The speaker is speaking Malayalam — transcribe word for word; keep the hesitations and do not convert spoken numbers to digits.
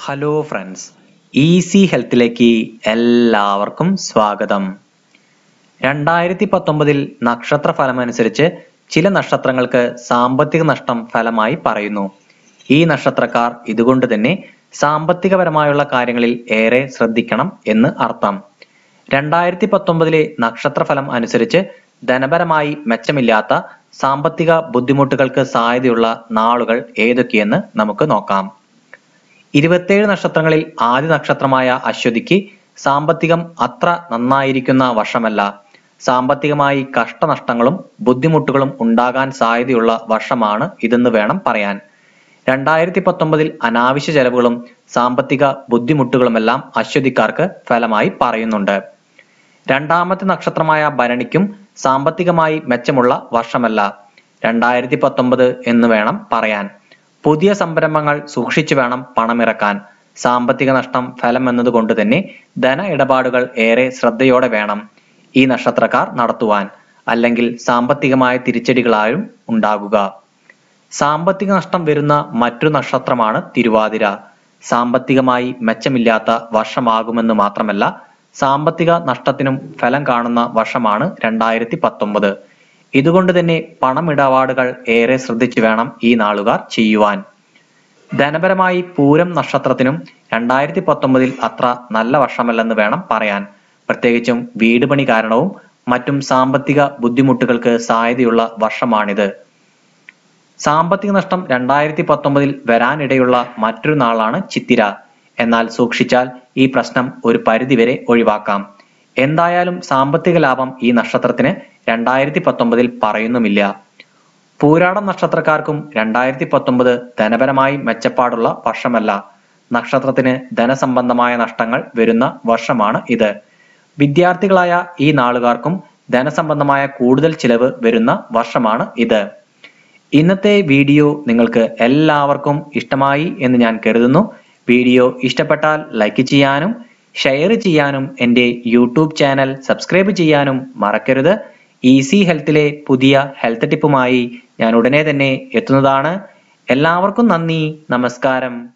ഹലോ ഫ്രണ്ട്സ്, ഈസി ഹെൽത്തിലേക്ക് എല്ലാവർക്കും സ്വാഗതം. രണ്ടായിരത്തി പത്തൊമ്പതിൽ നക്ഷത്ര ഫലമനുസരിച്ച് ചില നക്ഷത്രങ്ങൾക്ക് സാമ്പത്തിക നഷ്ടം ഫലമായി പറയുന്നു. ഈ നക്ഷത്രക്കാർ ഇതുകൊണ്ട് തന്നെ സാമ്പത്തികപരമായുള്ള കാര്യങ്ങളിൽ ഏറെ ശ്രദ്ധിക്കണം എന്ന് അർത്ഥം. രണ്ടായിരത്തി പത്തൊമ്പതിലെ നക്ഷത്രഫലം അനുസരിച്ച് ധനപരമായി മെച്ചമില്ലാത്ത സാമ്പത്തിക ബുദ്ധിമുട്ടുകൾക്ക് സാധ്യതയുള്ള നാളുകൾ ഏതൊക്കെയെന്ന് നമുക്ക് നോക്കാം. ഇരുപത്തേഴ് നക്ഷത്രങ്ങളിൽ ആദ്യ നക്ഷത്രമായ അശ്വതിക്ക് സാമ്പത്തികം അത്ര നന്നായിരിക്കുന്ന വർഷമല്ല. സാമ്പത്തികമായി കഷ്ടനഷ്ടങ്ങളും ബുദ്ധിമുട്ടുകളും ഉണ്ടാകാൻ സാധ്യതയുള്ള വർഷമാണ് ഇതെന്ന് വേണം പറയാൻ. രണ്ടായിരത്തി പത്തൊമ്പതിൽ അനാവശ്യ ചെലവുകളും സാമ്പത്തിക ബുദ്ധിമുട്ടുകളുമെല്ലാം അശ്വതിക്കാർക്ക് ഫലമായി പറയുന്നുണ്ട്. രണ്ടാമത്തെ നക്ഷത്രമായ ഭരണിക്കും സാമ്പത്തികമായി മെച്ചമുള്ള വർഷമല്ല. രണ്ടായിരത്തി പത്തൊമ്പത് എന്ന് വേണം പറയാൻ. പുതിയ സംരംഭങ്ങൾ സൂക്ഷിച്ചു വേണം പണമിറക്കാൻ. സാമ്പത്തിക നഷ്ടം ഫലം എന്നതുകൊണ്ട് തന്നെ ധന ഇടപാടുകൾ ഏറെ ശ്രദ്ധയോടെ വേണം ഈ നക്ഷത്രക്കാർ നടത്തുവാൻ, അല്ലെങ്കിൽ സാമ്പത്തികമായ തിരിച്ചടികളായും ഉണ്ടാകുക. സാമ്പത്തിക നഷ്ടം വരുന്ന മറ്റൊരു നക്ഷത്രമാണ് തിരുവാതിര. സാമ്പത്തികമായി മെച്ചമില്ലാത്ത വർഷമാകുമെന്ന് മാത്രമല്ല, സാമ്പത്തിക നഷ്ടത്തിനും ഫലം കാണുന്ന വർഷമാണ് രണ്ടായിരത്തി പത്തൊമ്പത്. ഇതുകൊണ്ട് തന്നെ പണമിടപാടുകൾ ഏറെ ശ്രദ്ധിച്ചു വേണം ഈ നാളുകാർ ചെയ്യുവാൻ. ധനപരമായി പൂരം നക്ഷത്രത്തിനും രണ്ടായിരത്തി പത്തൊമ്പതിൽ അത്ര നല്ല വർഷമല്ലെന്ന് വേണം പറയാൻ. പ്രത്യേകിച്ചും വീട് പണി കാരണവും മറ്റും സാമ്പത്തിക ബുദ്ധിമുട്ടുകൾക്ക് സാധ്യതയുള്ള വർഷമാണിത്. സാമ്പത്തിക നഷ്ടം രണ്ടായിരത്തി പത്തൊമ്പതിൽ വരാനിടയുള്ള മറ്റൊരു നാളാണ് ചിത്തിര. എന്നാൽ സൂക്ഷിച്ചാൽ ഈ പ്രശ്നം ഒരു പരിധിവരെ ഒഴിവാക്കാം. എന്തായാലും സാമ്പത്തിക ലാഭം ഈ നക്ഷത്രത്തിന് രണ്ടായിരത്തി പത്തൊമ്പതിൽ പറയുന്നുമില്ല. പൂരാടം നക്ഷത്രക്കാർക്കും രണ്ടായിരത്തി പത്തൊമ്പത് ധനപരമായി മെച്ചപ്പാടുള്ള വർഷമല്ല. നക്ഷത്രത്തിന് ധനസംബന്ധമായ നഷ്ടങ്ങൾ വരുന്ന വർഷമാണ് ഇത്. വിദ്യാർത്ഥികളായ ഈ നാളുകാർക്കും ധനസംബന്ധമായ കൂടുതൽ ചിലവ് വരുന്ന വർഷമാണ് ഇത്. ഇന്നത്തെ വീഡിയോ നിങ്ങൾക്ക് എല്ലാവർക്കും ഇഷ്ടമായി എന്ന് ഞാൻ കരുതുന്നു. വീഡിയോ ഇഷ്ടപ്പെട്ടാൽ ലൈക്ക് ചെയ്യാനും ഷെയർ ചെയ്യാനും എൻ്റെ യൂട്യൂബ് ചാനൽ സബ്സ്ക്രൈബ് ചെയ്യാനും മറക്കരുത്. ഈസി ഹെൽത്തിലെ പുതിയ ഹെൽത്ത് ടിപ്പുമായി ഞാൻ ഉടനെ തന്നെ എത്തുന്നതാണ്. എല്ലാവർക്കും നന്ദി, നമസ്കാരം.